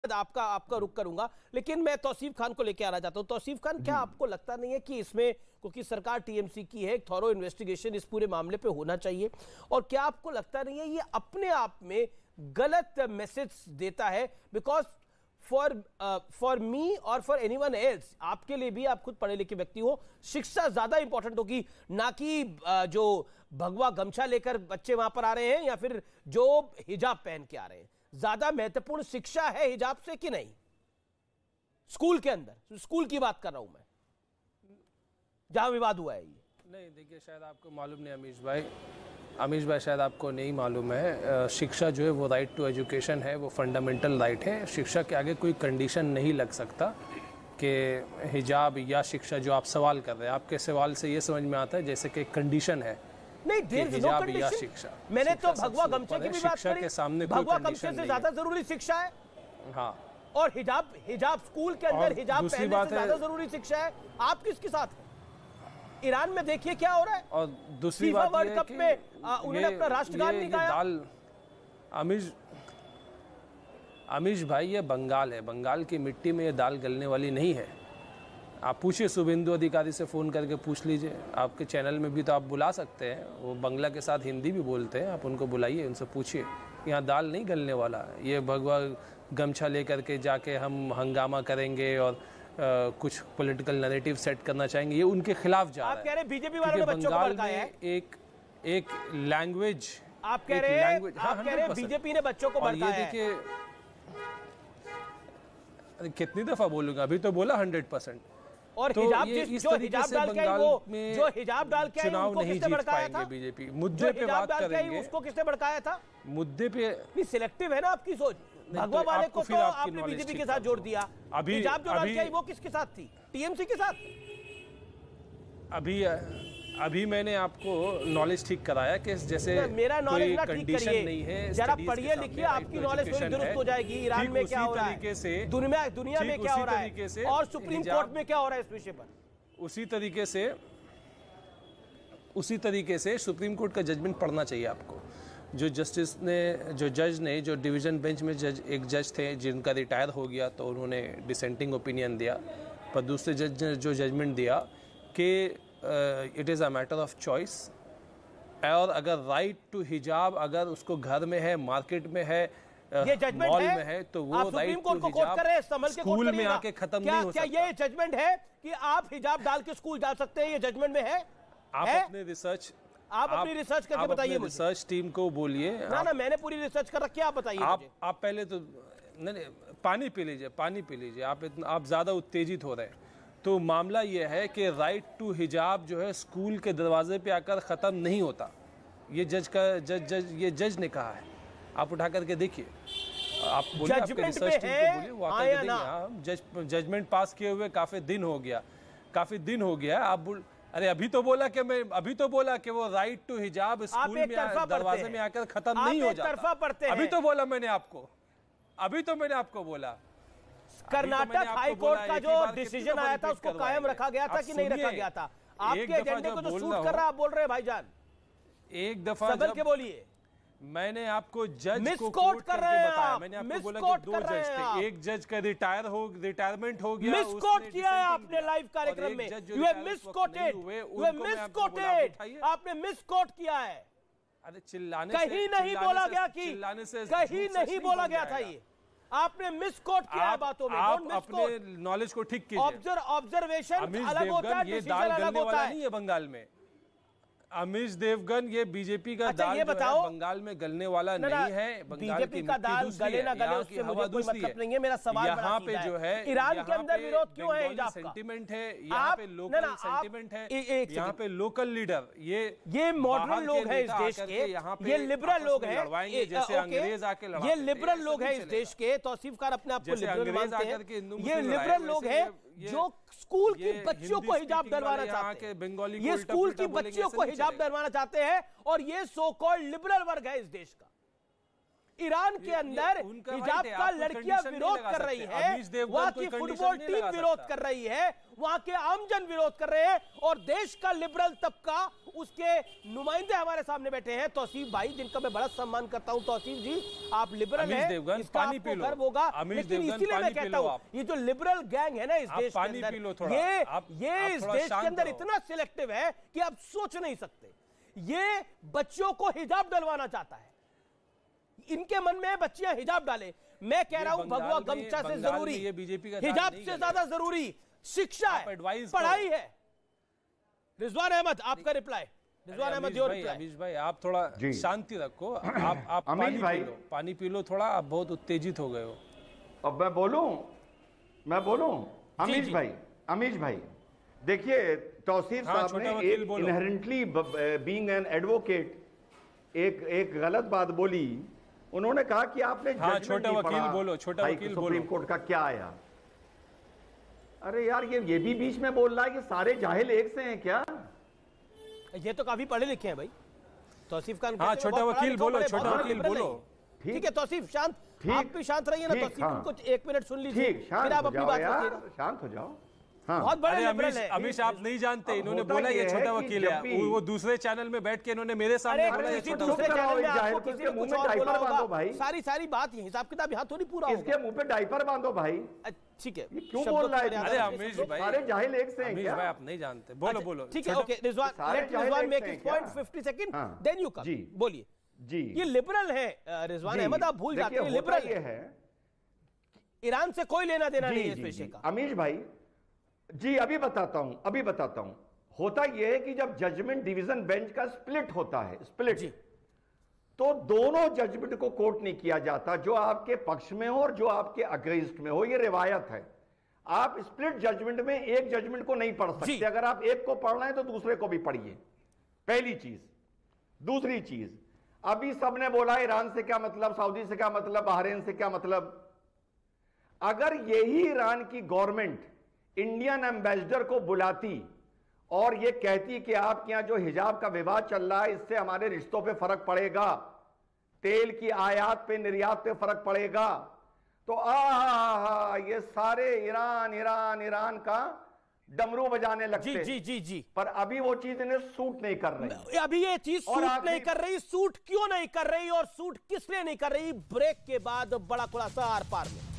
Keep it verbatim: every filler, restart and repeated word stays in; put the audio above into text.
आपका आपका रुख करूंगा, लेकिन मैं तौसीफ खान को लेकर आना चाहता हूं। तौसीफ खान, क्या आपको लगता नहीं है कि इसमें, क्योंकि सरकार टीएमसी की है, एक थॉरो इन्वेस्टिगेशन इस पूरे मामले पे होना चाहिए, और क्या आपको लगता नहीं है ये अपने आप में गलत मैसेज देता है? बिकॉज फॉर फॉर मी और फॉर एनीवन एल्स, आपके लिए भी, आप खुद पढ़े लिखे व्यक्ति हो, शिक्षा ज्यादा इंपॉर्टेंट होगी, ना कि uh, जो भगवा गमछा लेकर बच्चे वहां पर आ रहे हैं या फिर जो हिजाब पहन के आ रहे हैं। ज्यादा महत्वपूर्ण शिक्षा है हिजाब से कि नहीं? स्कूल के अंदर, स्कूल की बात कर रहा हूं मैं, जहां विवाद हुआ है ये। नहीं, देखिए, शायद आपको मालूम नहीं अमीश भाई, अमीश भाई शायद आपको नहीं मालूम है, शिक्षा जो है वो राइट टू एजुकेशन है, वो फंडामेंटल राइट है। शिक्षा के आगे कोई कंडीशन नहीं लग सकता कि हिजाब या शिक्षा, जो आप सवाल कर रहे हैं, आपके सवाल से ये समझ में आता है जैसे कि कंडीशन है। नहीं, हिजाब या शिक्षा, मैंने तो भगवा गमछे की भी बात करी, के सामने भगवा गमछे से ज्यादा जरूरी शिक्षा है। हाँ, और हिजाब, हिजाब स्कूल के अंदर हिजाब पहनने से ज्यादा जरूरी शिक्षा है। आप किसके साथ हैं? ईरान में देखिए क्या हो रहा है, और दूसरी बात वर्ल्ड कप में उन्होंने अपना राष्ट्रगान नहीं गाया। अमीश अमीश भाई, ये बंगाल है, बंगाल की मिट्टी में ये दाल गलने वाली नहीं है। आप पूछिए, शुभेंदु अधिकारी से फ़ोन करके पूछ लीजिए, आपके चैनल में भी तो आप बुला सकते हैं, वो बंगला के साथ हिंदी भी बोलते हैं, आप उनको बुलाइए, उनसे पूछिए, यहाँ दाल नहीं गलने वाला। ये भगवा गमछा लेकर के जाके हम हंगामा करेंगे और आ, कुछ पॉलिटिकल नैरेटिव सेट करना चाहेंगे, ये उनके खिलाफ जा रहा है। आप कह रहे हैं बीजेपी वालों ने बच्चों को भड़काया है? एक एक लैंग्वेज, आप कह रहे हैं आप कह रहे हैं बीजेपी ने बच्चों को भड़काया है? देखिए, कितनी दफा बोलूंगा, अभी तो बोला हंड्रेड परसेंट। और तो हिजाब, जिस जो हिजाब डाल के वो जो हिजाब डाल के चुनाव नहीं जीत पाएंगे बीजेपी। मुद्दे पे बात करेंगे, उसको किसने भड़काया था? मुद्दे पे सिलेक्टिव है ना आपकी सोच। भगवा वाले को तो आपने बीजेपी के साथ जोड़ दिया, अभी हिजाब जो डाल के आई वो किसके साथ थी? टीएमसी के साथ। अभी अभी मैंने आपको नॉलेज ठीक कराया कि जैसे मेरा नॉलेज ना ठीक करिए, नहीं है, जरा पढ़िए लिखिए, आपकी नॉलेज थोड़ी दुरुस्त हो जाएगी। ईरान में क्या हो रहा है, दुनिया दुनिया में क्या हो रहा है, और सुप्रीम कोर्ट में क्या हो रहा है इस विषय पर। उसी तरीके से उसी तरीके से सुप्रीम कोर्ट का जजमेंट पढ़ना चाहिए आपको। जो जस्टिस ने, जो जज ने, जो डिवीज़न बेंच में जज, एक जज थे जिनका रिटायर हो गया, तो उन्होंने डिसेंटिंग ओपिनियन दिया, पर दूसरे जज ने जो जजमेंट दिया कि it is a matter of choice, और अगर राइट टू हिजाब अगर उसको घर में है, मार्केट में है, मॉल में है, तो वो राइट टू हिजाब स्कूल में आके खत्म नहीं हो सकता। क्या ये जजमेंट है कि आप हिजाब डाल के स्कूल जा सकते हैं? ये जजमेंट में है? आप अपने रिसर्च आप अपनी रिसर्च करके बताइए मुझे। रिसर्च टीम को बोलिए। ना ना, मैंने पूरी रिसर्च कर रखी है, आप बताइए आप मुझे। आप पहले तो नहीं नहीं पानी पी लीजिए, पानी पी लीजिए, आप इतना आप ज़्यादा उत्तेजित हो रहे हैं। तो मामला ये है कि राइट टू हिजाब जो है स्कूल के दरवाजे पे आकर ख़त्म नहीं होता। ये जज का जज जज ये जज ने कहा है, आप उठा करके देखिए, आप बोलिए, आपके रिसर्च टीम को बोलिए, वो आकर देंगे। हाँ, जज जजमेंट पास किए हुए काफ़ी दिन हो गया, काफ़ी दिन हो गया। आप अरे अभी तो बोला कि मैं अभी तो बोला कि वो राइट टू हिजाब स्कूल में दरवाजे में आकर खत्म नहीं हो जाता। अभी तो बोला मैंने आपको, अभी तो मैंने आपको बोला। कर्नाटक हाई कोर्ट का जो डिसीजन आया था उसको कायम रखा गया था कि नहीं रखा गया था? आपके एजेंडे को जो सूट कर रहा आप बोल रहे हैं भाईजान। एक दफा सबल के बोलिए, मैंने आपको जज को कोट कर रहे हैं बताया, मैंने आपको बोला कि दो जज थे, एक जज का रिटायर हो रिटायरमेंट हो गया, मिसकोट किया है आपने लाइव कार्यक्रम में। You have misquoted, you have misquoted, आपने मिसकोट किया है। अरे चिल्लाने कहीं नहीं बोला गया कि कहीं नहीं बोला गया था, ये आपने मिसकोट किया है बातों में। आप अपने नॉलेज को ठीक कीजिए। ऑब्जर्वेशन अलग होता है, डिसीजन अलग होता है। नहीं है बंगाल में अमीश देवगन, ये बीजेपी का अच्छा, दाल ये बताओ, बंगाल में गलने वाला न, नहीं है। बीजेपी का दाल गले ना गले उससे मुझे कोई मतलब नहीं है। मेरा सवाल यहाँ पे जो है, ईरान के अंदर विरोध क्यों है हिजाब का? सेंटीमेंट है यहाँ पे, लोकल सेंटीमेंट है यहाँ पे, लोकल लीडर, ये ये मॉडर्न लोग हैं इस देश के, ये लिबरल लोग हैं, जैसे अंग्रेज आके ये लिबरल लोग हैं इस देश के। तौसीफ खान अपने आप को लिबरल मानते हैं, ये लिबरल लोग हैं जो स्कूल की बच्चियों को हिजाब डलवाना चाहते हैं। ये स्कूल की बच्चियों को हिजाब डलवाना चाहते हैं, और ये सो कॉल्ड लिबरल वर्ग है इस देश का। ईरान के अंदर हिजाब का लड़कियां विरोध कर रही है, वहां की फुटबॉल टीम विरोध कर रही है, वहां के आमजन विरोध कर रहे हैं और देश का लिबरल तबका, उसके नुमाइंदे हमारे सामने बैठे हैं। तौसीफ भाई, जिनका मैं बड़ा सम्मान करता हूं, तौसीफ जी आप लिबरल हैं, इसका आपको गर्व होगा, लेकिन इसीलिए मैं कहता हूं ये जो लिबरल गैंग है ना इस देश के अंदर, ये ये इस देश के अंदर इतना सिलेक्टिव है कि आप सोच नहीं सकते। ये बच्चियों को हिजाब डलवाना चाहता है, इनके मन में बच्चियां हिजाब डाले। मैं कह रहा हूं भगवा गमछा से जरूरी, हिजाब से ज्यादा जरूरी शिक्षा है, पढ़ाई है। रिजवान अहमद आपका reply. Rizwan Ahmed your reply. Amish भाई आप थोड़ा शांति रखो, आप आप पानी पी लो, पानी पी लो थोड़ा, आप बहुत उत्तेजित हो गए हो। अब मैं बोलूं मैं बोलूं अमीश भाई, अमीश भाई देखिए, तौसीफ हाँ, साहब ने एक इनहेरेंटली बीइंग एन एडवोकेट एक एक गलत बात बोली। उन्होंने कहा कि आपने हाँ, छोटा वकील बोलो, छोटा वकील बोलो, सुप्रीम कोर्ट का क्या आया। अरे यार, ये ये भी बीच में बोल रहा है कि सारे जाहिल एक से हैं क्या? ये तो काफी पढ़े लिखे हैं भाई। तौसीफ खान, हाँ, छोटा वकील बोलो, छोटा वकील बोलो। ठीक है तौसीफ, शांत, आप भी शांत रहिए ना तौसीफ, कुछ एक मिनट सुन लीजिए, फिर आप अपनी बात करिएगा। शांत हो जाओ। हाँ। बहुत बड़े अमीश, अमीश आप नहीं जानते, इन्होंने बोला ये छोटा वकील है, वो दूसरे चैनल में बैठ के इन्होंने मेरे सामने बोला ये छोटा वकील। सारी सारी बात ही हिसाब किताब यहाँ थोड़ी पूरा होगा। इसके मुंह पे डायपर बांधो भाई। ठीक है, क्यों बोल रहा है? अरे अमीश भाई, सारे जाहिल एक से हैं क्या? भाई आप नहीं जानते, बोलो बोलो। ठीक है, okay Rizwan, let Rizwan make his point fifty second, then you come. बोलिए जी। ये लिबरल है रिजवान अहमद, आप भूल जाते हैं लिबरल है, ईरान से कोई लेना देना नहीं है इस विषय का। अमीश भाई जी, अभी बताता हूं अभी बताता हूं होता यह है कि जब जजमेंट डिवीजन बेंच का स्प्लिट होता है, स्प्लिट जी, तो दोनों जजमेंट को कोर्ट नहीं किया जाता, जो आपके पक्ष में हो और जो आपके अगेंस्ट में हो। यह रिवायत है। आप स्प्लिट जजमेंट में एक जजमेंट को नहीं पढ़ सकते। अगर आप एक को पढ़ रहे हैं तो दूसरे को भी पढ़िए, पहली चीज। दूसरी चीज, अभी सबने बोला ईरान से क्या मतलब, सऊदी से क्या मतलब, बहरीन से क्या मतलब। अगर यही ईरान की गवर्नमेंट इंडियन एम्बेसडर को बुलाती और यह कहती कि आपके यहां जो हिजाब का विवाद चल रहा है, इससे हमारे रिश्तों पे फर्क पड़ेगा, तेल की आयात पे निर्यात पे फर्क पड़ेगा, तो आ ये सारे ईरान ईरान ईरान का डमरू बजाने लगते। जी जी जी जी। पर अभी वो चीज इन्हें सूट नहीं कर रही। अभी ये चीज सूट नहीं कर रही। सूट क्यों नहीं कर रही और सूट किस लिए नहीं कर रही? ब्रेक के बाद बड़ा खुलासा आर पार में।